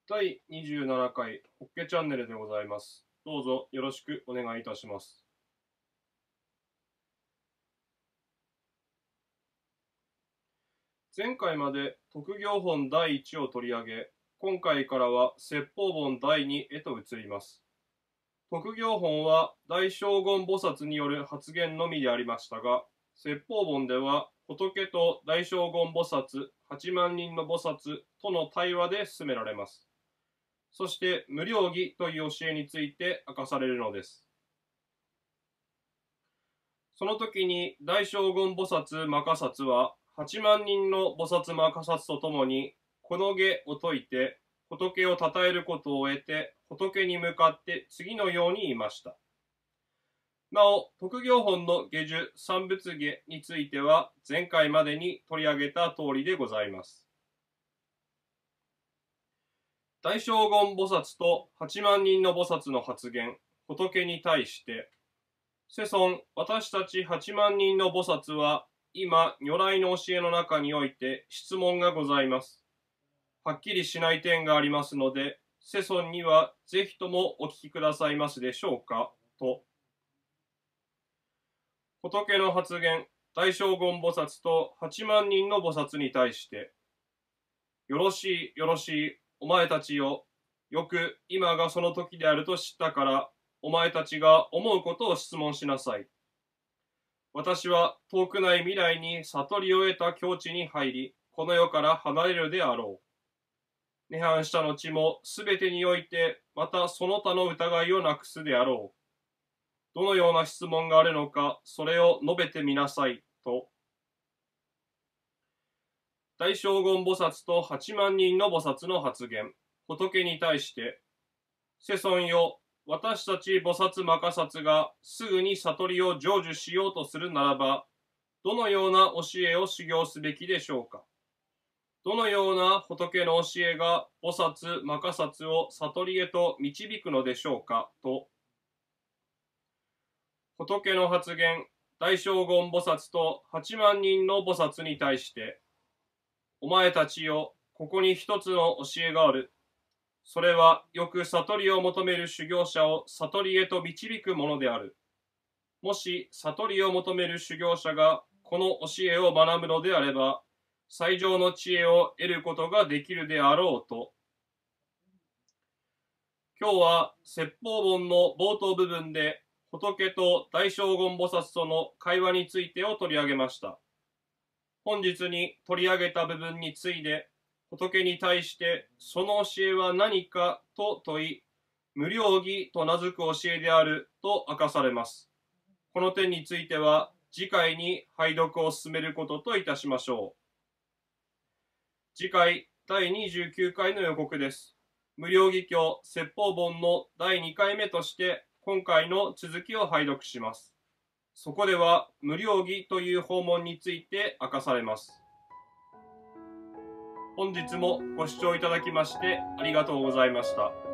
第27回ホッケチャンネルでございます。どうぞよろしくお願いいたします。前回まで特行本第1を取り上げ、今回からは説法本第2へと移ります。特行本は大聖言菩薩による発言のみでありましたが、説法本では仏と大聖言菩薩8万人の菩薩との対話で進められます。そして無量義という教えについて明かされるのです。その時に大聖言菩薩摩訶薩は8万人の菩薩摩訶薩とともにこの下を説いて仏を称えることを得て仏に向かって次のように言いました。なお、特行本の下受三仏下については前回までに取り上げた通りでございます。大聖言菩薩と8万人の菩薩の発言、仏に対して、世尊、私たち8万人の菩薩は、今、如来の教えの中において質問がございます。はっきりしない点がありますので、世尊にはぜひともお聞きくださいますでしょうか、と。仏の発言、大聖言菩薩と8万人の菩薩に対して、よろしい、よろしい、お前たちよ、よく今がその時であると知ったから、お前たちが思うことを質問しなさい。私は遠くない未来に悟りを得た境地に入り、この世から離れるであろう。涅槃した後もすべてにおいて、またその他の疑いをなくすであろう。どのような質問があるのか、それを述べてみなさい、と。大聖言菩薩と8万人の菩薩の発言、仏に対して、世尊よ、私たち菩薩摩訶薩がすぐに悟りを成就しようとするならば、どのような教えを修行すべきでしょうか。どのような仏の教えが菩薩摩訶薩を悟りへと導くのでしょうか、と。仏の発言、大聖言菩薩と8万人の菩薩に対して、お前たちよ、ここに一つの教えがある。それはよく悟りを求める修行者を悟りへと導くものである。もし悟りを求める修行者がこの教えを学ぶのであれば、最上の知恵を得ることができるであろうと。今日は説法本の冒頭部分で仏と大聖言菩薩との会話についてを取り上げました。本日に取り上げた部分について、仏に対してその教えは何かと問い、無量義と名付く教えであると明かされます。この点については次回に拝読を進めることといたしましょう。次回第29回の予告です。無量義経説法本の第2回目として今回の続きを拝読します。そこでは無量義という法門について明かされます。本日もご視聴いただきましてありがとうございました。